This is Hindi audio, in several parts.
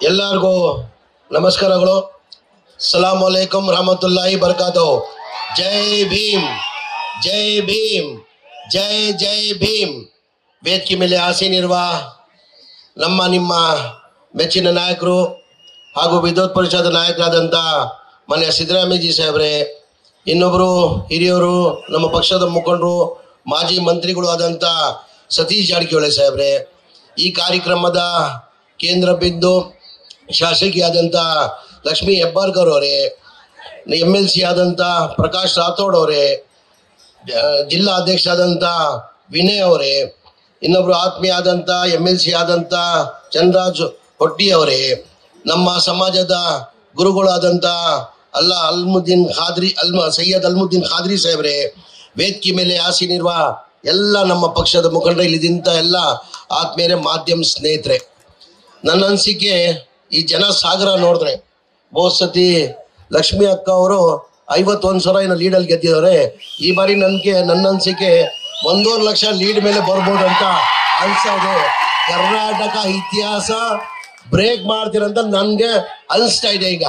ಎಲ್ಲರಿಗೂ ನಮಸ್ಕಾರಗಳು. ಸಲಾಂ ಅಲೈಕುಂ ರಹಮತುಲ್ಲಾಹಿ ಬರ್ಕಾತು. ಜೈ ಭೀಮ್, ಜೈ ಭೀಮ್, ಜೈ ಜೈ ಭೀಮ್. ವೇದಿಕೆ ಮೇಲೆ ಆಸೀನಿರುವ ನಮ್ಮ ನಿಮ್ಮ ಮೆಚ್ಚಿನ ನಾಯಕರು ಹಾಗೂ ವಿಧಾನ ಪರಿಷತ್ ನಾಯಕರಾದಂಥ ಮನೆಯ ಸಿದ್ದರಾಮಯ್ಯಜಿ ಸಾಹೇಬ್ರೆ, ಇನ್ನೊಬ್ಬರು ಹಿರಿಯವರು ನಮ್ಮ ಪಕ್ಷದ ಮುಖಂಡರು ಮಾಜಿ ಮಂತ್ರಿಗಳು ಆದಂಥ ಸತೀಶ್ ಜಾರಕಿಹೊಳಿ ಸಾಹೇಬ್ರೆ, ಈ ಕಾರ್ಯಕ್ರಮದ ಕೇಂದ್ರ ಬಿಂದು ಶಾಸಕಿಯಾದಂಥ ಲಕ್ಷ್ಮೀ ಹೆಬ್ಬಾಳ್ಕರ್ ಅವರೇ, MLC ಆದಂಥ ಪ್ರಕಾಶ್ ರಾಥೋಡ್ ಅವರೇ, ಜಿಲ್ಲಾ ಅಧ್ಯಕ್ಷ ಆದಂಥ ವಿನಯ್ ಅವರೇ, ಇನ್ನೊಬ್ಬರು ಆತ್ಮೀಯ ಆದಂಥ MLC ಆದಂಥ ಚಂದ್ರರಾಜ್ ಹೊಟ್ಟಿ ಅವರೇ, ನಮ್ಮ ಸಮಾಜದ ಗುರುಗಳಾದಂಥ ಅಲ್ಮುದ್ದೀನ್ ಖಾದ್ರಿ ಸೈಯದ್ ಅಲ್ಮುದ್ದೀನ್ ಖಾದ್ರಿ ಸಾಹೇಬ್ರೆ, ವೇದಿಕೆ ಮೇಲೆ ಆಸೀನಿರುವ ಎಲ್ಲ ನಮ್ಮ ಪಕ್ಷದ ಮುಖಂಡರು, ಇಲ್ಲಿದ್ದಂಥ ಎಲ್ಲ ಆತ್ಮೀಯರೇ, ಮಾಧ್ಯಮ ಸ್ನೇಹಿತರೆ, ನನ್ನ ಅನಿಸಿಕೆ ಈ ಜನ ಸಾಗರ ನೋಡಿದ್ರೆ ಬಹು ಸತಿ ಲಕ್ಷ್ಮಿ ಅಕ್ಕ ಅವರು 51,000 ಏನೋ ಲೀಡಲ್ಲಿ ಗೆದ್ದಿದ್ದಾರೆ. ಈ ಬಾರಿ ನನ್ನ ಅನಿಸಿಕೆ 1.5 ಲಕ್ಷ ಲೀಡ್ ಮೇಲೆ ಬರ್ಬೋದು ಅಂತ ಅನ್ಸೋದು. ಕರ್ನಾಟಕ ಇತಿಹಾಸ ಬ್ರೇಕ್ ಮಾಡ್ತೀರಂತ ನನಗೆ ಅನಿಸ್ತಾ ಇದೆ. ಈಗ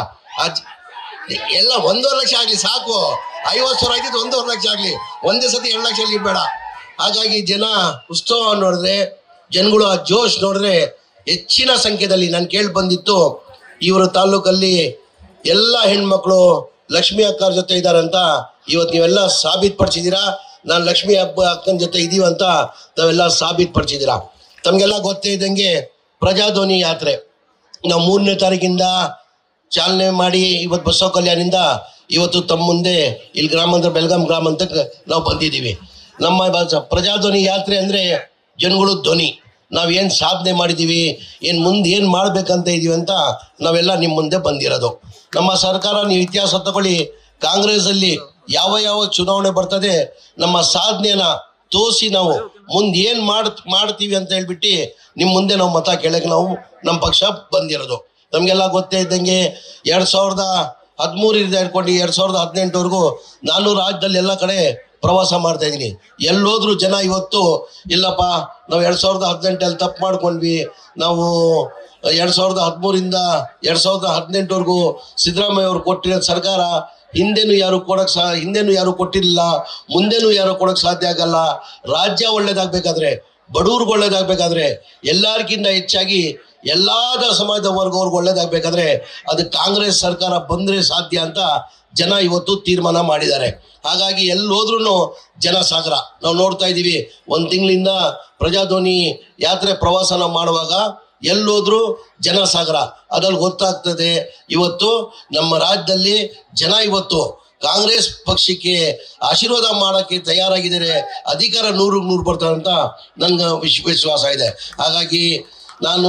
ಎಲ್ಲ 1.5 ಲಕ್ಷ ಆಗಲಿ ಸಾಕು, 50,000 ಆಗಿದ್ದು 1.5 ಲಕ್ಷ ಆಗಲಿ, ಒಂದೇ ಸತಿ 2 ಲಕ್ಷ ಲೀಡ್ ಬೇಡ. ಹಾಗಾಗಿ ಜನ ಉತ್ಸವ ನೋಡಿದ್ರೆ, ಜನಗಳು ಆ ಜೋಶ್ ನೋಡಿದ್ರೆ ಹೆಚ್ಚಿನ ಸಂಖ್ಯೆಯಲ್ಲಿ ನಾನು ಕೇಳಿ ಬಂದಿತ್ತು, ಇವರ ತಾಲೂಕಲ್ಲಿ ಎಲ್ಲ ಹೆಣ್ಮಕ್ಳು ಲಕ್ಷ್ಮಿ ಅಕ್ಕರ ಜೊತೆ ಇದ್ದಾರಂತ. ಇವತ್ತು ನೀವೆಲ್ಲ ಸಾಬೀತುಪಡಿಸಿದ್ದೀರಾ. ನಾನು ಲಕ್ಷ್ಮಿ ಅಕ್ಕನ ಜೊತೆ ಇದ್ದೀವಂತ ತಾವೆಲ್ಲ ಸಾಬೀತುಪಡಿಸಿದ್ದೀರಾ. ತಮಗೆಲ್ಲ ಗೊತ್ತೇ ಇದ್ದಂಗೆ ಪ್ರಜಾಧ್ವನಿ ಯಾತ್ರೆ ನಾವು 3ನೇ ತಾರೀಕಿಂದ ಚಾಲನೆ ಮಾಡಿ ಇವತ್ತು ಬಸವ ಕಲ್ಯಾಣಿಂದ ಇವತ್ತು ತಮ್ಮ ಮುಂದೆ ಇಲ್ಲಿ ಗ್ರಾಮಾಂತರ ಬೆಳಗಾಂ ಗ್ರಾಮಾಂತರಕ್ಕೆ ನಾವು ಬಂದಿದ್ದೀವಿ. ನಮ್ಮ ಪ್ರಜಾಧ್ವನಿ ಯಾತ್ರೆ ಅಂದರೆ ಜನಗಳು ಧ್ವನಿ. ನಾವೇನು ಸಾಧನೆ ಮಾಡಿದ್ದೀವಿ, ಮುಂದೆ ಏನು ಮಾಡಬೇಕಂತ ಇದ್ದೀವಿ ಅಂತ ನಾವೆಲ್ಲ ನಿಮ್ಮ ಮುಂದೆ ಬಂದಿರೋದು. ನಮ್ಮ ಸರ್ಕಾರ, ನೀವು ಇತಿಹಾಸ ತಗೊಳ್ಳಿ, ಕಾಂಗ್ರೆಸ್ಸಲ್ಲಿ ಯಾವ ಚುನಾವಣೆ ಬರ್ತದೆ, ನಮ್ಮ ಸಾಧನೆನ ತೋರಿಸಿ ನಾವು ಮುಂದೆ ಏನು ಮಾಡ್ತೀವಿ ಅಂತ ಹೇಳ್ಬಿಟ್ಟು ನಿಮ್ಮ ಮುಂದೆ ನಾವು ಮತ ಕೇಳಕ್ಕೆ ನಾವು ನಮ್ಮ ಪಕ್ಷ ಬಂದಿರೋದು. ನಮಗೆಲ್ಲ ಗೊತ್ತೇ ಇದ್ದಂಗೆ 2013 ಹಿಡ್ಕೊಂಡು 2018ವರೆಗೂ ನಾನು ರಾಜ್ಯದಲ್ಲಿ ಎಲ್ಲ ಕಡೆ ಪ್ರವಾಸ ಮಾಡ್ತಾ ಇದ್ದೀನಿ. ಎಲ್ಲೋದ್ರೂ ಜನ ಇವತ್ತು ಇಲ್ಲಪ್ಪ ನಾವು 2018 ತಪ್ಪು ಮಾಡ್ಕೊಂಡ್ವಿ, ನಾವು 2013ರಿಂದ 2018ವರೆಗೂ ಸಿದ್ದರಾಮಯ್ಯ ಅವರು ಕೊಟ್ಟಿರೋ ಸರ್ಕಾರ ಹಿಂದೆನೂ ಯಾರು ಕೊಟ್ಟಿರಲಿಲ್ಲ, ಮುಂದೆನೂ ಯಾರು ಕೊಡೋಕ್ಕೆ ಸಾಧ್ಯ ಆಗಲ್ಲ. ರಾಜ್ಯ ಒಳ್ಳೇದಾಗಬೇಕಾದ್ರೆ, ಬಡವ್ರಿಗೆ ಒಳ್ಳೇದಾಗಬೇಕಾದ್ರೆ, ಎಲ್ಲರಿಗಿಂತ ಹೆಚ್ಚಾಗಿ ಎಲ್ಲಾದ ಸಮಾಜದ ವರ್ಗವ್ರಿಗೆ ಒಳ್ಳೇದಾಗಬೇಕಾದ್ರೆ ಅದು ಕಾಂಗ್ರೆಸ್ ಸರ್ಕಾರ ಬಂದರೆ ಸಾಧ್ಯ ಅಂತ ಜನ ಇವತ್ತು ತೀರ್ಮಾನ ಮಾಡಿದ್ದಾರೆ. ಹಾಗಾಗಿ ಎಲ್ಲೋದ್ರೂ ಜನ ಸಾಗರ ನಾವು ನೋಡ್ತಾ ಇದ್ದೀವಿ. 1 ತಿಂಗಳಿಂದ ಪ್ರಜಾಧ್ವನಿ ಯಾತ್ರೆ ಪ್ರವಾಸನ ಮಾಡುವಾಗ ಎಲ್ಲೋದ್ರೂ ಜನ ಸಾಗರ. ಅದ್ರಲ್ಲಿ ಗೊತ್ತಾಗ್ತದೆ ಇವತ್ತು ನಮ್ಮ ರಾಜ್ಯದಲ್ಲಿ ಜನ ಇವತ್ತು ಕಾಂಗ್ರೆಸ್ ಪಕ್ಷಕ್ಕೆ ಆಶೀರ್ವಾದ ಮಾಡೋಕ್ಕೆ ತಯಾರಾಗಿದ್ದಾರೆ. ಅಧಿಕಾರ 100% ಬರ್ತಾರೆ ಅಂತ ನನಗೆ ವಿಶ್ವಾಸ ಇದೆ. ಹಾಗಾಗಿ ನಾನು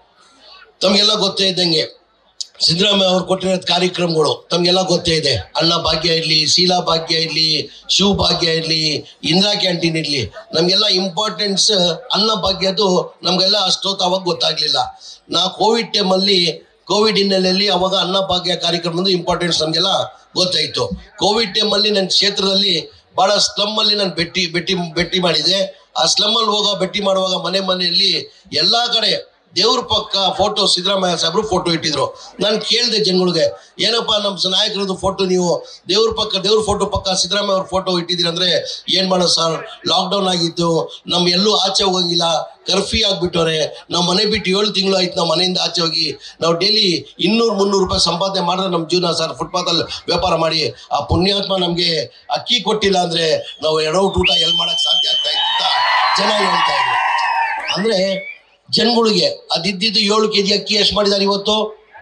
ತಮಗೆಲ್ಲ ಗೊತ್ತೇ ಇದ್ದಂಗೆ ಸಿದ್ದರಾಮಯ್ಯ ಅವ್ರು ಕೊಟ್ಟಿರೋ ಕಾರ್ಯಕ್ರಮಗಳು ತಮಗೆಲ್ಲ ಗೊತ್ತೇ ಇದೆ. ಅನ್ನ ಭಾಗ್ಯ ಇರಲಿ, ಶೀಲಾ ಭಾಗ್ಯ ಇರಲಿ, ಶಿವ ಭಾಗ್ಯ ಇರಲಿ, ಇಂದಿರಾ ಕ್ಯಾಂಟೀನ್ ಇರಲಿ, ನಮಗೆಲ್ಲ ಇಂಪಾರ್ಟೆನ್ಸ್ ಅನ್ನ ಭಾಗ್ಯದ್ದು ನಮಗೆಲ್ಲ ಅಷ್ಟೊತ್ತು ಅವಾಗ ಗೊತ್ತಾಗಲಿಲ್ಲ. ಕೋವಿಡ್ ಟೈಮಲ್ಲಿ, ಕೋವಿಡ್ ಹಿನ್ನೆಲೆಯಲ್ಲಿ ಅವಾಗ ಅನ್ನ ಭಾಗ್ಯ ಕಾರ್ಯಕ್ರಮದ ಇಂಪಾರ್ಟೆನ್ಸ್ ನಮಗೆಲ್ಲ ಗೊತ್ತಾಯಿತು. ಕೋವಿಡ್ ಟೈಮಲ್ಲಿ ನನ್ನ ಕ್ಷೇತ್ರದಲ್ಲಿ ಭಾಳ ಸ್ಲಮ್ಮಲ್ಲಿ ನಾನು ಭೇಟಿ ಮಾಡಿದೆ. ಆ ಸ್ಲಮ್ಮಲ್ಲಿ ಭೇಟಿ ಮಾಡುವಾಗ ಮನೆಯಲ್ಲಿ ಎಲ್ಲ ಕಡೆ ದೇವ್ರ ಪಕ್ಕ ಫೋಟೋ, ಸಿದ್ದರಾಮಯ್ಯ ಸಾಹೇಬ್ರು ಫೋಟೋ ಇಟ್ಟಿದ್ರು. ನಾನು ಕೇಳಿದೆ ಜನಗಳಿಗೆ, ಏನಪ್ಪ ನಮ್ಮ ನಾಯಕರದ್ದು ಫೋಟೋ ನೀವು ದೇವ್ರ ಫೋಟೋ ಪಕ್ಕ ಸಿದ್ದರಾಮಯ್ಯ ಅವ್ರ ಫೋಟೋ ಇಟ್ಟಿದ್ದೀರಿ ಅಂದರೆ, ಏನು ಮಾಡೋದು ಸರ್, ಲಾಕ್ಡೌನ್ ಆಗಿತ್ತು, ನಮ್ಮ ಎಲ್ಲೂ ಆಚೆ ಹೋಗಂಗಿಲ್ಲ, ಕರ್ಫ್ಯೂ ಆಗಿಬಿಟ್ಟವ್ರೆ, ನಾವು ಮನೆ ಬಿಟ್ಟು 7 ತಿಂಗಳು ಆಯ್ತು ನಾವು ಮನೆಯಿಂದ ಆಚೆ ಹೋಗಿ. ನಾವು ಡೈಲಿ 200-300 ರೂಪಾಯಿ ಸಂಪಾದನೆ ಮಾಡಿದ್ರೆ ನಮ್ಮ ಜೀವನ ಸರ್. ಫುಟ್ಪಾತಲ್ಲಿ ವ್ಯಾಪಾರ ಮಾಡಿ ಆ ಪುಣ್ಯಾತ್ಮ ನಮಗೆ ಅಕ್ಕಿ ಕೊಟ್ಟಿಲ್ಲ ಅಂದರೆ ನಾವು ಊಟ ಎಲ್ಲಿ ಮಾಡೋಕ್ಕೆ ಸಾಧ್ಯ ಆಗ್ತಾ ಇತ್ತು ಅಂತ ಜನ ಹೇಳ್ತಾ ಇದ್ರು. ಅಂದರೆ ಜನಗಳಿಗೆ ಅದಿದ್ದು 7 kg ಅಕ್ಕಿ ಎಷ್ಟು ಮಾಡಿದ್ದಾರೆ, ಇವತ್ತು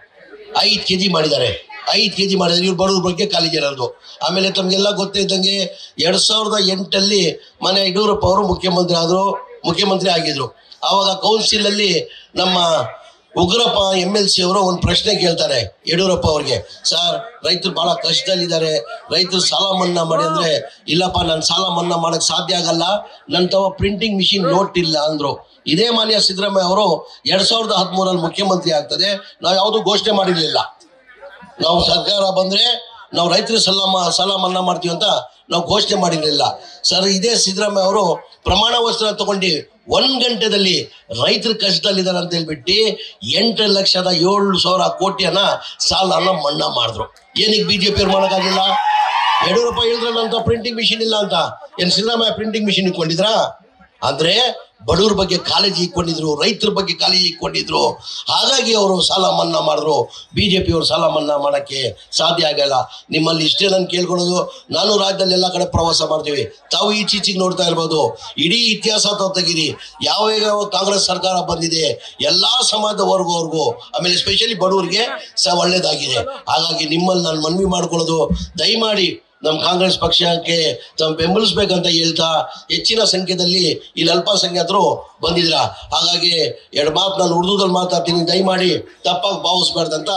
5 kg ಮಾಡಿದ್ದಾರೆ. 5 kg ಮಾಡಿದ್ದಾರೆ. ಇವ್ರು ಬಡವ್ರ ಬಗ್ಗೆ ಕಾಲಿಗೆ ಇರೋದು. ಆಮೇಲೆ ತಮಗೆಲ್ಲ ಗೊತ್ತೇ ಇದ್ದಂಗೆ 2008ಅಲ್ಲಿ ಮನೆ ಯಡಿಯೂರಪ್ಪ ಅವರು ಮುಖ್ಯಮಂತ್ರಿ ಆಗಿದ್ರು. ಆವಾಗ ಕೌನ್ಸಿಲಲ್ಲಿ ನಮ್ಮ ಉಗ್ರಪ್ಪ MLC ಅವರು ಒಂದು ಪ್ರಶ್ನೆ ಕೇಳ್ತಾರೆ ಯಡಿಯೂರಪ್ಪ ಅವ್ರಿಗೆ, ಸರ್ ರೈತರು ಭಾಳ ಕಷ್ಟದಲ್ಲಿದ್ದಾರೆ, ರೈತರು ಸಾಲ ಮನ್ನಾ ಮಾಡಿ ಅಂದರೆ, ಇಲ್ಲಪ್ಪ ನಾನು ಸಾಲ ಮನ್ನಾ ಮಾಡೋಕ್ಕೆ ಸಾಧ್ಯ ಆಗಲ್ಲ, ನನ್ನ ತವ ಪ್ರಿಂಟಿಂಗ್ ಮಿಷಿನ್ ನೋಟ್ ಇಲ್ಲ ಅಂದರು. ಇದೇ ಮಾನ್ಯ ಸಿದ್ದರಾಮಯ್ಯ ಅವರು 2013ಅಲ್ಲಿ ಮುಖ್ಯಮಂತ್ರಿ ಆಗ್ತದೆ, ನಾವು ಯಾವುದೂ ಘೋಷಣೆ ಮಾಡಿರಲಿಲ್ಲ. ನಾವು ಸರ್ಕಾರ ಬಂದರೆ ನಾವು ರೈತರು ಸಾಲ ಮನ್ನಾ ಮಾಡ್ತೀವಿ ಅಂತ ನಾವು ಘೋಷಣೆ ಮಾಡಿರಲಿಲ್ಲ ಸರ್. ಇದೇ ಸಿದ್ದರಾಮಯ್ಯ ಅವರು ಪ್ರಮಾಣ ವಚನ ತಗೊಂಡು 1 ಗಂಟೆದಲ್ಲಿ ರೈತರ ಕಷ್ಟದಲ್ಲಿದ್ದಾರೆ ಅಂತ ಹೇಳ್ಬಿಟ್ಟು 8,07,000 ಕೋಟಿಯನ್ನ ಸಾಲನ ಮನ್ನಾ ಮಾಡಿದ್ರು. ಏನಕ್ಕೆ ಬಿಜೆಪಿ ಅವ್ರು ಮಾಡೋಕ್ಕಾಗಿಲ್ಲ? ಯಡಿಯೂರಪ್ಪ ಹೇಳಿದ್ರಲ್ಲ ಪ್ರಿಂಟಿಂಗ್ ಮಿಷಿನ್ ಇಲ್ಲ ಅಂತ. ಏನ್ ಸಿದ್ದರಾಮಯ್ಯ ಪ್ರಿಂಟಿಂಗ್ ಮಿಷಿನ್ ಇಟ್ಕೊಂಡಿದ್ರಾ? ಅಂದ್ರೆ ಬಡವ್ರ ಬಗ್ಗೆ ಕಾಳಜಿ ಇಟ್ಕೊಂಡಿದ್ರು, ರೈತರ ಬಗ್ಗೆ ಕಾಳಜಿ ಇಟ್ಕೊಂಡಿದ್ರು. ಹಾಗಾಗಿ ಅವರು ಸಾಲ ಮನ್ನಾ ಮಾಡಿದ್ರು. ಬಿಜೆಪಿ ಅವರು ಸಾಲ ಮನ್ನಾ ಮಾಡಕ್ಕೆ ಸಾಧ್ಯ ಆಗಲ್ಲ. ನಿಮ್ಮಲ್ಲಿ ಇಷ್ಟೇ ನಾನು ಕೇಳ್ಕೊಳ್ಳೋದು, ನಾನು ರಾಜ್ಯದಲ್ಲಿ ಎಲ್ಲ ಕಡೆ ಪ್ರವಾಸ ಮಾಡ್ತೀವಿ. ತಾವು ಈಚೀಚೆಗೆ ನೋಡ್ತಾ ಇರ್ಬೋದು. ಇಡೀ ಇತಿಹಾಸ ತೆಗೀರಿ, ಯಾವ ಕಾಂಗ್ರೆಸ್ ಸರ್ಕಾರ ಬಂದಿದೆ ಎಲ್ಲಾ ಸಮಾಜದ ವರ್ಗವ್ರಿಗೂ, ಆಮೇಲೆ ಎಸ್ಪೆಷಲಿ ಬಡವರಿಗೆ ಒಳ್ಳೇದಾಗಿದೆ. ಹಾಗಾಗಿ ನಿಮ್ಮಲ್ಲಿ ನಾನು ಮನವಿ ಮಾಡ್ಕೊಳ್ಳೋದು, ದಯಮಾಡಿ ನಮ್ಮ ಕಾಂಗ್ರೆಸ್ ಪಕ್ಷಕ್ಕೆ ತಾವು ಬೆಂಬಲಿಸ್ಬೇಕಂತ ಹೇಳ್ತಾ, ಹೆಚ್ಚಿನ ಸಂಖ್ಯೆಯಲ್ಲಿ ಇಲ್ಲಿ ಅಲ್ಪಸಂಖ್ಯಾತರು ಬಂದಿದ್ರ. ಹಾಗಾಗಿ 2 ಮಾತು ನಾನು ಉರ್ದುದಲ್ಲಿ ಮಾತಾಡ್ತೀನಿ, ದಯಮಾಡಿ ತಪ್ಪಾಗಿ ಭಾವಿಸ್ಬಾರ್ದಂತ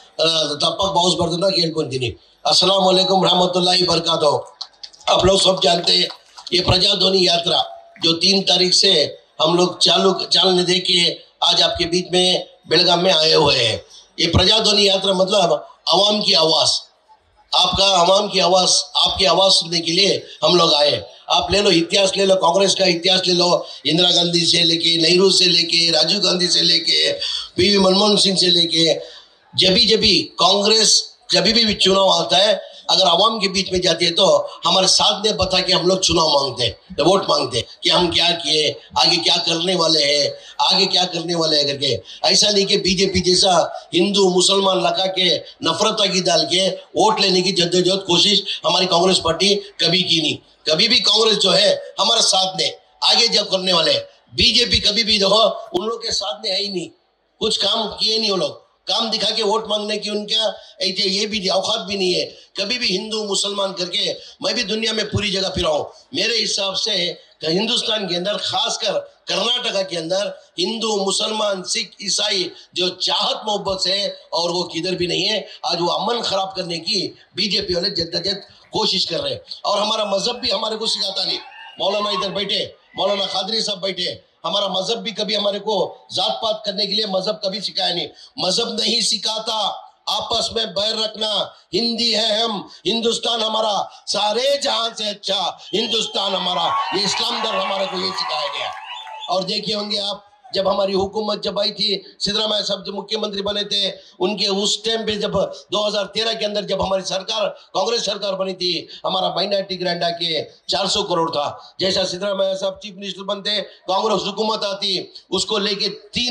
ಕೇಳ್ಕೊಂತೀನಿ. अस्सलाम वालेकुम रहमतुल्लाहि बरकातहू। आप लोग सब जानते हैं ये प्रजाध्वनि यात्रा जो 3 तारीख से हम लोग चालने दे के आज आपके बीच में बेलगाम में आए हुए हैं। ये प्रजाध्वनि यात्रा मतलब आवाम की आवाज़, आपका आवाम की आवाज, आपकी आवाज सुनने के लिए हम लोग आए। आप ले लो इतिहास, ले लो कांग्रेस का इतिहास, ले लो इंदिरा गांधी से लेके, नेहरू से लेके, राजीव गांधी से लेके, पीवी मनमोहन सिंह से लेके, जब भी कांग्रेस जब भी चुनाव आता है, अगर आवाम के बीच में जाती है तो हमारे साथ ने बता के हम लोग चुनाव मांगते हैं, वोट मांगते हैं कि हम क्या किए, आगे क्या करने वाले हैं, आगे क्या करने वाले हैं करके। ऐसा नहीं कि बीजेपी जैसा हिंदू मुसलमान लगा के नफरत की डाल के वोट लेने की जद्दोजहद कोशिश हमारी कांग्रेस पार्टी कभी की नहीं। कभी भी कांग्रेस जो है हमारे साथ ने आगे जब करने वाले, बीजेपी कभी भी देखो उन लोग के साथ में है ही नहीं, कुछ काम किए नहीं वो लोग, काम दिखा के वोट मांगने की उनका ये भी औकात भी नहीं है। कभी भी हिंदू मुसलमान करके, मैं भी दुनिया में पूरी जगह फिरा हूं, मेरे हिसाब से हिंदुस्तान के अंदर खासकर कर्नाटका के अंदर हिंदू मुसलमान सिख ईसाई जो चाहत मोहब्बत से, और वो किधर भी नहीं है। आज वो अमन खराब करने की बीजेपी वाले जद्दोजहद कोशिश कर रहे हैं। और हमारा मजहब भी हमारे को सिखाता नहीं। मौलाना इधर बैठे, मौलाना खादरी साहब बैठे, हमारा मजहब भी कभी हमारे को जात पात करने के लिए मजहब कभी सिखाया नहीं। मजहब नहीं सिखाता आपस में बैर रखना। हिंदी है हम, हिंदुस्तान हमारा, सारे जहां से अच्छा हिंदुस्तान हमारा, ये इस्लाम धर्म हमारे को ये सिखाया गया। और देखिए होंगे आप, जब हमारी हुकूमत जब आई थी, सिद्धरामैया साहब जो मुख्यमंत्री बने थे, उनके उस टाइम पे जब 2013 के अंदर जब हमारी सरकार कांग्रेस सरकार बनी थी, हमारा माइनॉरिटी ग्रांट आके 400 करोड़ था। जैसा सिद्धरामैया साहब चीफ मिनिस्टर बनते, कांग्रेस हुकूमत आती, उसको लेके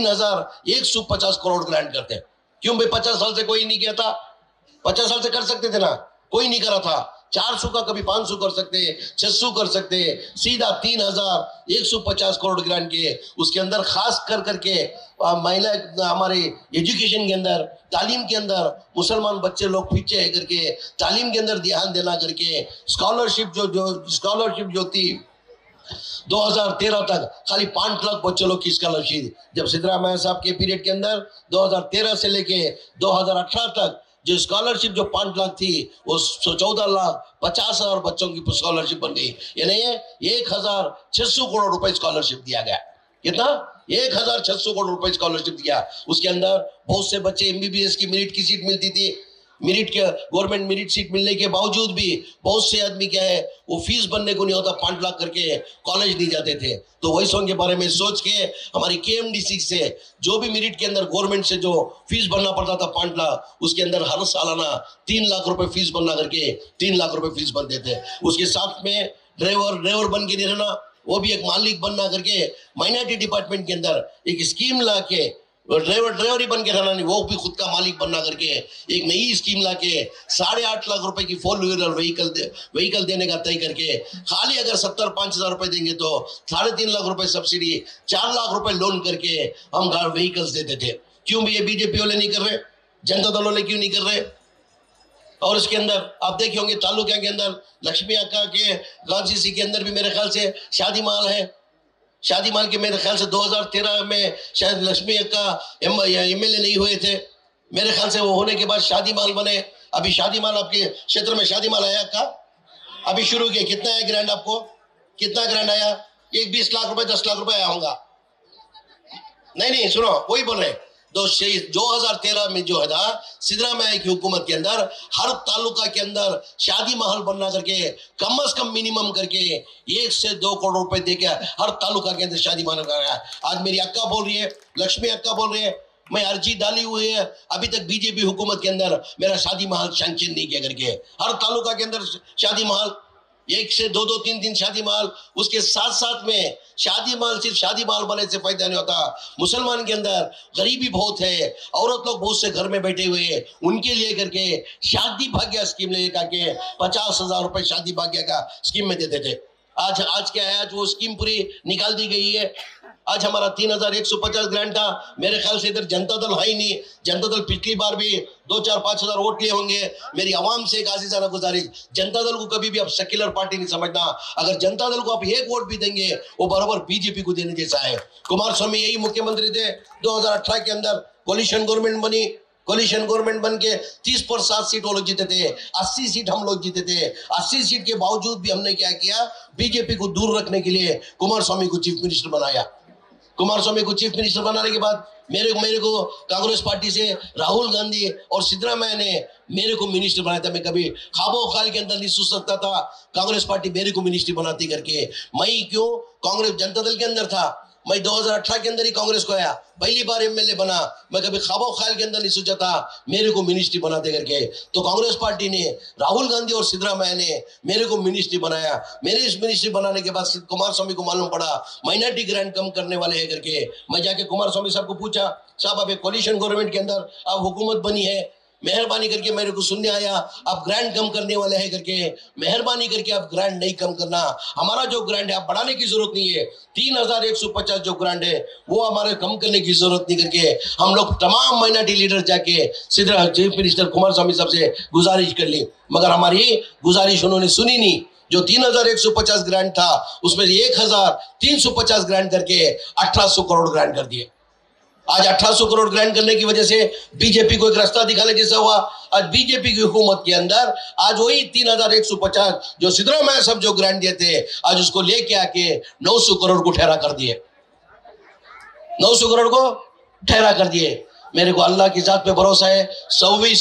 3,150 करोड़ ग्रांट करते। क्यों भाई? 50 साल से कोई नहीं किया था? 50 साल से कर सकते थे ना, कोई नहीं करा था। 400 का कभी 500 कर सकते, 600 कर सकते, सीधा 3,150 करोड़ ग्रांट किए। उसके अंदर खास करके महिला हमारे एजुकेशन के अंदर, तालीम के अंदर मुसलमान बच्चे लोग पीछे है करके तालीम के अंदर ध्यान देना करके, स्कॉलरशिप जो थी 2013 तक खाली 5 लाख बच्चों लोग की स्कॉलरशिप, जब सिद्धरामैया साहब के पीरियड के अंदर 2013 से लेके 2018 तक जो स्कॉलरशिप जो 5 लाख थी, वो 14,50,000 बच्चों की स्कॉलरशिप बन गई। यानी 1,600 करोड़ रुपए स्कॉलरशिप दिया गया। कितना? 1,600 करोड़ रुपए स्कॉलरशिप दिया। उसके अंदर बहुत से बच्चे MBBS की मेरिट की सीट मिलती थी, मेरिट के गवर्नमेंट मेरिट सीट मिलने के बावजूद भी बहुत से आदमी क्या है वो फीस भरने को नहीं होता, 5 लाख करके कॉलेज नहीं जाते थे। तो वही सॉन्ग के बारे में सोच के हमारी KMDC से जो भी मेरिट के अंदर गवर्नमेंट से जो फीस भरना पड़ता था 5 लाख, उसके अंदर हर सालाना 3 लाख रुपए फीस भरना करके 3 लाख रुपए फीस भरते थे। उसके साथ में ड्राइवर बन के नहीं रहना, वो भी एक मालिक बनना करके माइनॉरिटी डिपार्टमेंट के अंदर एक स्कीम ला के ड्राइवर ही बन के रहना नहीं, वो भी खुद का मालिक बनना करके एक नई स्कीम ला के 8.5 लाख रुपए की 4 व्हीलर व्हीकल देने का तय करके, खाली अगर 70-5,000 रुपए देंगे तो 3.5 लाख रुपए सब्सिडी, 4 लाख रुपए लोन करके हम व्हीकल्स देते थे। क्यों भी ये बीजेपी वाले नहीं कर रहे? जनता दल वाले क्यों नहीं कर रहे? और इसके अंदर आप देखे होंगे तालुका के अंदर लक्ष्मी अक्का के गांधी के अंदर भी मेरे ख्याल से शादी माल है। शादी माल के मेरे ख्याल से 2013 में शायद लक्ष्मी अक्का MLA नहीं हुए थे, मेरे ख्याल से वो होने के बाद शादी माल बने। अभी शादी माल आपके क्षेत्र में शादी माल आया का? अभी शुरू किया। कितना है ग्रांड आपको? कितना ग्रांड आया? 20 लाख रुपए 10 लाख रुपए आया होगा? नहीं सुनो, वही बोल रहे 2013 में जो है ना सिद्धरामैया की हुकूमत के अंदर हर तालुका के अंदर शादी महल बनना करके कम से कम मिनिमम करके 1 से 2 करोड़ रुपए देके हर तालुका के अंदर शादी महल कराया। आज मेरी अक्का बोल रही है, लक्ष्मी अक्का बोल रही है, मैं अर्जी डाली हुई है, अभी तक बीजेपी हुकूमत के अंदर मेरा शादी महल सैंक्शन नहीं किया करके। हर तालुका के अंदर शादी महल, 1 से 2 3 शादी महल। उसके साथ साथ में शादी महल सिर्फ शादी महल बनने से फायदा नहीं होता। मुसलमान के अंदर गरीबी बहुत है, औरत लोग बहुत से घर में बैठे हुए हैं, उनके लिए करके शादी भाग्य स्कीम लेकर के 50,000 रुपए शादी भाग्य का स्कीम में देते थे। आज क्या है, आज वो स्कीम पूरी निकाल दी गई है। आज हमारा 3,150 ग्रांट था। मेरे ख्याल से इधर जनता दल है ही नहीं। जनता दल पिछली बार भी 2-4-5 हजार वोट लिए होंगे। मेरी आवाम से एक आजीजाना गुजारिश, जनता दल को कभी भी आप सेक्युलर पार्टी नहीं समझना। अगर जनता दल को आप 1 वोट भी देंगे वो बराबर बीजेपी को देने जैसा है। कुमार स्वामी यही मुख्यमंत्री थे। 2018 के अंदर कोलिशन गवर्नमेंट बनी। कोलिशन गवर्नमेंट बन के 30 पर 7 सीट वो लोग जीते थे, 80 सीट हम लोग जीते थे। 80 सीट के बावजूद भी हमने क्या किया, बीजेपी को दूर रखने के लिए कुमार स्वामी को चीफ मिनिस्टर बनाया। कुमार स्वामी को चीफ मिनिस्टर बनाने के बाद मेरे को कांग्रेस पार्टी से राहुल गांधी और सिद्धरामैया ने मेरे को मिनिस्टर बनाया था। मैं कभी ख्वाबो ख्याल के अंदर नहीं सोच सकता था कांग्रेस पार्टी मेरे को मिनिस्ट्री बनाती करके। मैं क्यों कांग्रेस जनता दल के अंदर था, मैं 2018 के अंदर ही कांग्रेस को आया, पहली बार एमएलए बना। मैं कभी ख्वाबो ख्याल के अंदर नहीं सोचा था मेरे को मिनिस्ट्री बनाते करके। तो कांग्रेस पार्टी ने, राहुल गांधी और सिद्धरामैया ने मेरे को मिनिस्ट्री बनाया। मेरे इस मिनिस्ट्री बनाने के बाद कुमार स्वामी को मालूम पड़ा माइनॉरिटी ग्रांट कम करने वाले हैं करके। मैं जाके कुमार स्वामी साहब को पूछा, साहब अब कोलिशन गवर्नमेंट के अंदर अब हुकूमत बनी है, मेहरबानी करके मेरे को सुनने आया आप ग्रांट कम करने वाले हैं करके। मेहरबानी करके आप ग्रांट नहीं कम करना, हमारा जो ग्रांट है आप बढ़ाने की जरूरत नहीं है। 3,150 जो ग्रांट है वो हमारे कम करने की जरूरत नहीं करके हम लोग तमाम माइनॉरिटी लीडर जाके सीधा चीफ मिनिस्टर कुमार स्वामी साहब से गुजारिश कर ली, मगर हमारी गुजारिश उन्होंने सुनी नहीं। जो 3,150 ग्रांट था उसमें 1,350 ग्रांट करके 1,800 करोड़ ग्रांट कर दिए। आज 1,800 करोड़ ग्रांट करने की वजह से बीजेपी को एक रास्ता दिखाने जैसा हुआ। आज बीजेपी की हुकूमत के अंदर आज वही 3,150 जो सिद्धरामैया सब जो ग्रांट दिए थे आज उसको लेके आके 900 करोड़ को ठहरा कर दिए। 900 करोड़ को ठहरा कर दिए। मेरे को अल्लाह की जात पे भरोसा है, 100वीं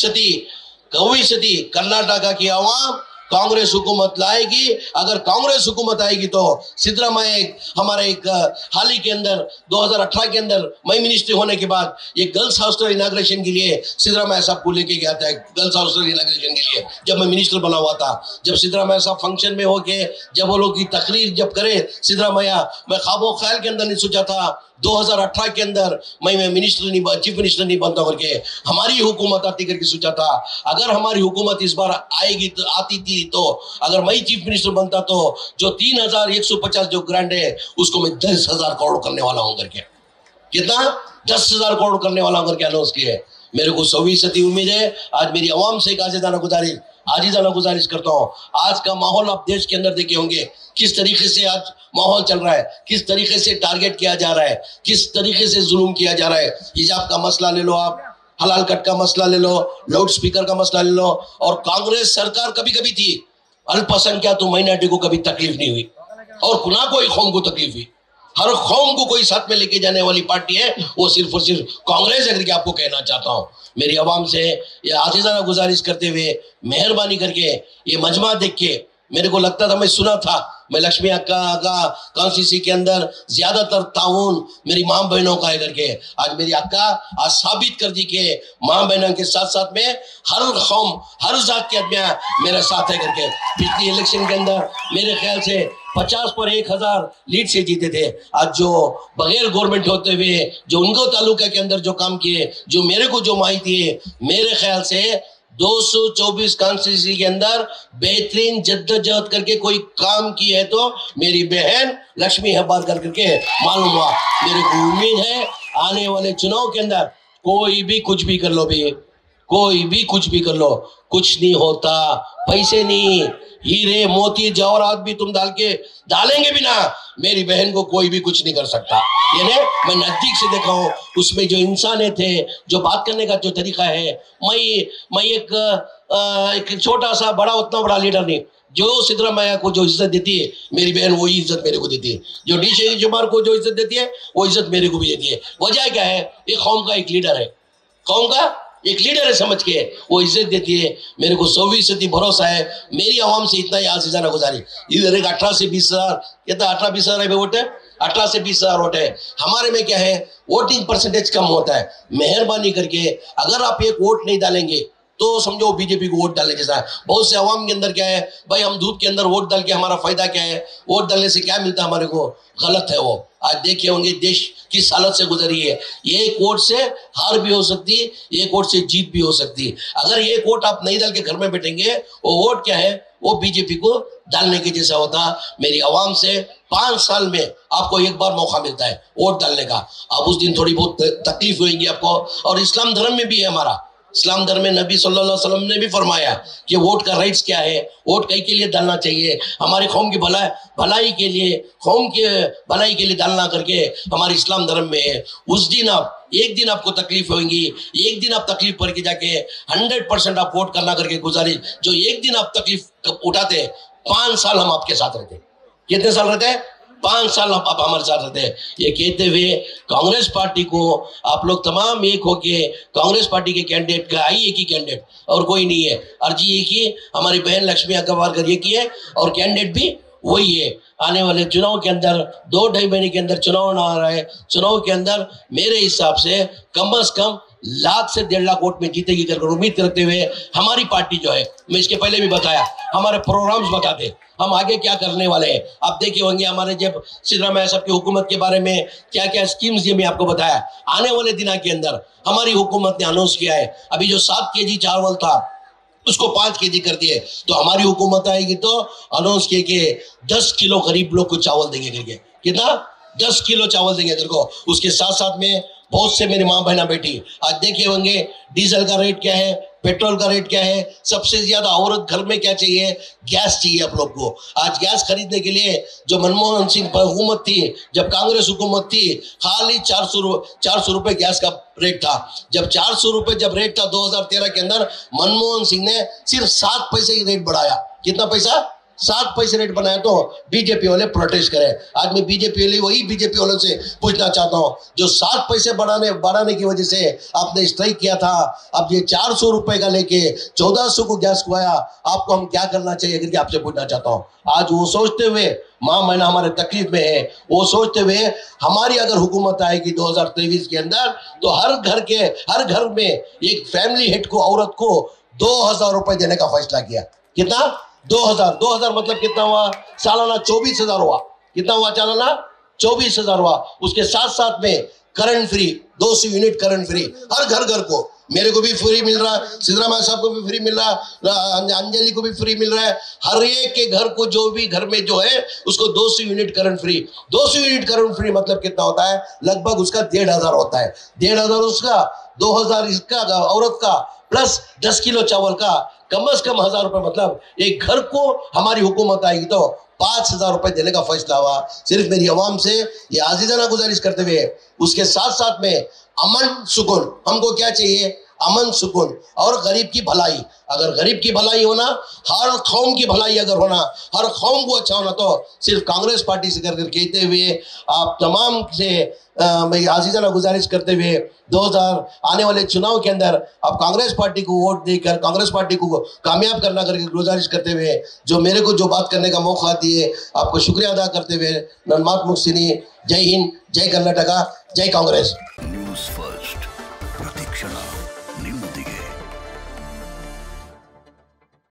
सदी कर्नाटका की आवाम कांग्रेस हुकूमत लाएगी। अगर कांग्रेस हुकूमत आएगी तो सिद्धरामैया हमारे एक हाल ही के अंदर 2018 के अंदर मैं मिनिस्ट्री होने के बाद ये गर्ल्स हॉस्टल इनाग्रेशन के लिए सिद्धरामैया साहब को लेके गया था। गर्ल्स हॉस्टल इनाग्रेशन के लिए जब मैं मिनिस्टर बना हुआ था, जब सिद्धरामैया साहब फंक्शन में होके जब वो लोग की तकरीर जब करे सिद्धरामैया, मैं ख्वाबो ख्याल के अंदर नहीं सोचा था 2018 के अंदर मैं चीफ मिनिस्टर नहीं बनता करके। हमारी हुकूमत आती करके सोचा था अगर हमारी हुकूमत इस बार आएगी तो आती थी तो अगर मैं चीफ मिनिस्टर बनता तो जो 3,150 जो ग्रांट है उसको मैं 10,000 करोड़ करने वाला हूं करके। कितना? 10,000 करोड़ करने वाला हूं करके अनाउंस किया है। मेरे को 100वीं सदी उम्मीद है। आज मेरी आवाम से एक आजीजाना गुजारिश करता हूँ। आज का माहौल आप देश के अंदर देखे होंगे किस तरीके से आज माहौल चल रहा है, किस तरीके से टारगेट किया जा रहा है, किस तरीके से जुल्म किया जा रहा है। हिजाब का मसला ले लो आप, हलाल कट का मसला ले लो, लाउड स्पीकर का मसला ले लो। और कांग्रेस सरकार कभी कभी थी, अल्पसंख्यक तो माइनॉरिटी को कभी तकलीफ नहीं हुई और ना कोई कौम को तकलीफ हुई। हर कौम को कोई साथ में लेके जाने वाली पार्टी है वो सिर्फ और सिर्फ कांग्रेस है करके आपको कहना चाहता हूं। मेरी आवाम से ये आजीजाना गुजारिश करते हुए मेहरबानी करके ये मजमा देख के मेरे को लगता था, मैं सुना था मैं लक्ष्मी अक्का का कॉन्स्टिट्यूंसी के अंदर ज्यादातर ताउन मेरी मां बहनों का है करके। आज मेरी अक्का आज साबित कर दी कि मां बहनों के साथ साथ में हर कौम हर जात के आदमी मेरे साथ है करके। पिछली इलेक्शन के अंदर मेरे ख्याल से 50 पर 1,000 लीड से जीते थे। आज जो बगैर गवर्नमेंट होते हुए जो उनको तालुका के अंदर जो काम किए, जो मेरे को जो माहिती है, मेरे ख्याल से 224 कॉन्स्टिट्यूंसी के अंदर बेहतरीन जद्दोजहद करके कोई काम की है तो मेरी बहन लक्ष्मी हेब्बार करके मालूम हुआ। मेरे को उम्मीद है आने वाले चुनाव के अंदर कोई भी कुछ भी कर लो भी, कोई भी कुछ भी कर लो, कुछ नहीं होता। पैसे नहीं, हीरे मोती जवाहरात भी तुम डालेंगे भी ना, मेरी बहन को कोई भी कुछ नहीं कर सकता। यानी मैं नजदीक से देखा हूं, उसमें जो इंसान थे, जो बात करने का जो तरीका है, मैं एक छोटा सा बड़ा उतना बड़ा लीडर नहीं, जो सिद्धरामैया को जो इज्जत देती है मेरी बहन वही इज्जत मेरे को देती है, जो डी शिवकुमार को जो इज्जत देती है वो इज्जत मेरे को भी देती है। वजह क्या है? ये कौम का एक लीडर है, कौम का एक लीडर है समझ के वो इज्जत देती है। मेरे को 100% भरोसा है मेरी आवाम से इतना ही आजीजाना गुजारी। इधर एक 18 से 20 हजार, कितना 18-20 हजार वोट है, 18 से 20 हजार वोट है। हमारे में क्या है, वोटिंग परसेंटेज कम होता है। मेहरबानी करके अगर आप एक वोट नहीं डालेंगे तो समझो बीजेपी को वोट डालने जैसा है। बहुत से अवाम के अंदर क्या है, भाई हम दूध के अंदर वोट डाल के हमारा फायदा क्या है, वोट डालने से क्या मिलता है हमारे को, गलत है वो। आज देखे होंगे देश किस हालत से गुजरी है। एक वोट से हार भी हो सकती है, एक वोट से जीत भी हो सकती है। अगर एक वोट आप नहीं डाल के घर में बैठेंगे, वो वोट क्या है, वो बीजेपी को डालने के जैसा होता। मेरी आवाम से 5 साल में आपको एक बार मौका मिलता है वोट डालने का। अब उस दिन थोड़ी बहुत तकलीफ होगी आपको। और इस्लाम धर्म में भी है, हमारा इस्लाम धर्म में नबी सल्लल्लाहु अलैहि वसल्लम ने भी फरमाया कि वोट का राइट्स क्या है, वोट कई के लिए डालना चाहिए, हमारे कौम की भलाई के लिए, कौम के भलाई के लिए डालना करके हमारे इस्लाम धर्म में है। उस दिन आप एक दिन आपको तकलीफ होगी, एक दिन आप तकलीफ करके जाके 100% आप वोट करना करके गुजारिश, जो एक दिन आप तकलीफ उठाते 5 साल हम आपके साथ रहते। कितने साल रहते हैं? 5 साल आप हमारे साथ रहते हैं। ये कहते हुए कांग्रेस पार्टी को आप लोग तमाम एक होके, कांग्रेस पार्टी के कैंडिडेट का आई एक ही कैंडिडेट और कोई नहीं है, अर्जी एक ही हमारी बहन लक्ष्मी अग्रवाल एक ही है और कैंडिडेट भी वही है। आने वाले चुनाव के अंदर 2-2.5 महीने के अंदर चुनाव ना आ रहा है, चुनाव के अंदर मेरे हिसाब से कम लाख से 1.5 लाख वोट में जीतेगी कर उम्मीद करते हुए हमारी पार्टी जो है, मैं इसके पहले भी बताया, हमारे प्रोग्राम्स बताते हम आगे क्या करने वाले हैं। आप देखे होंगे हमारे जब सिद्धरामैया साहब की हुकूमत के बारे में क्या क्या स्कीम्स ये मैं आपको बताया। आने वाले दिनों के अंदर हमारी हुकूमत ने अनाउंस किया है, अभी जो 7 kg चावल था उसको 5 kg कर दिए, तो हमारी हुकूमत आएगी तो अनाउंस किए कि 10 किलो गरीब लोग को चावल देंगे करके। कितना? 10 किलो चावल देंगे तेरे को। उसके साथ साथ में बहुत से मेरी माँ बहना बेटी आज देखे होंगे डीजल का रेट क्या है, पेट्रोल का रेट क्या है। सबसे ज्यादा औरत घर में क्या चाहिए, गैस चाहिए आप लोग को। आज गैस खरीदने के लिए जो मनमोहन सिंह हुकूमत थी, जब कांग्रेस हुकूमत थी, खाली 400 रुपए गैस का रेट था। जब 400 रुपए जब रेट था 2013 के अंदर, मनमोहन सिंह ने सिर्फ 7 पैसे की रेट बढ़ाया। कितना पैसा? 7 पैसे रेट बनाया तो बीजेपी वाले प्रोटेस्ट करे। आज मैं बीजेपी वाले वही बीजेपी वालों से पूछना चाहता हूं जो 7 पैसे बढ़ाने की वजह से आपने स्ट्राइक किया था, अब ये 400 रुपए का लेके 1400 को गैस खुआया, आपको हम क्या करना चाहिए करके आपसे पूछना चाहता हूं। आज वो सोचते हुए माँ बहना हमारे तकलीफ में है, वो सोचते हुए हमारी अगर हुकूमत आएगी 2023 के अंदर तो हर घर में एक फैमिली हेड को, औरत को 2000 रुपए देने का फैसला किया। कितना? 2000 मतलब कितना हुआ? सालाना 24,000 हुआ। कितना हुआ? सालाना 24,000 हुआ। उसके साथ साथ में current free, 200 unit current free हर घर को। मेरे को भी फ्री मिल रहा है, सिद्धरामैया साहब को भी फ्री मिल रहा है, अंजलि को भी फ्री मिल रहा है। हर एक के घर को, जो भी घर में जो है उसको 200 unit current free. 200 unit current free मतलब कितना होता है? लगभग उसका 1,500 होता है। 1,500 उसका, 2,000 इसका औरत का, प्लस 10 किलो चावल का, कम से कम 1,000 रुपए। मतलब एक घर को हमारी हुकूमत आएगी तो 5,000 रुपए देने का फैसला हुआ। सिर्फ मेरी आवाम से ये आजीजाना गुजारिश करते हुए, उसके साथ साथ में अमन सुकून, हमको क्या चाहिए? अमन सुकून और गरीब की भलाई। अगर गरीब की भलाई होना, हर कौम की भलाई अगर होना, हर कौम को अच्छा होना, तो सिर्फ कांग्रेस पार्टी से कर कहते हुए आप तमाम से मैं आजीजाना गुजारिश करते हुए 2000 आने वाले चुनाव के अंदर आप कांग्रेस पार्टी को वोट देकर कांग्रेस पार्टी को कामयाब करना करके गुजारिश करते हुए, जो मेरे को जो बात करने का मौका दिए, आपको शुक्रिया अदा करते हुए नन्मात मुक्सिनी। जय हिंद, जय कर्नाटका, जय कांग्रेस।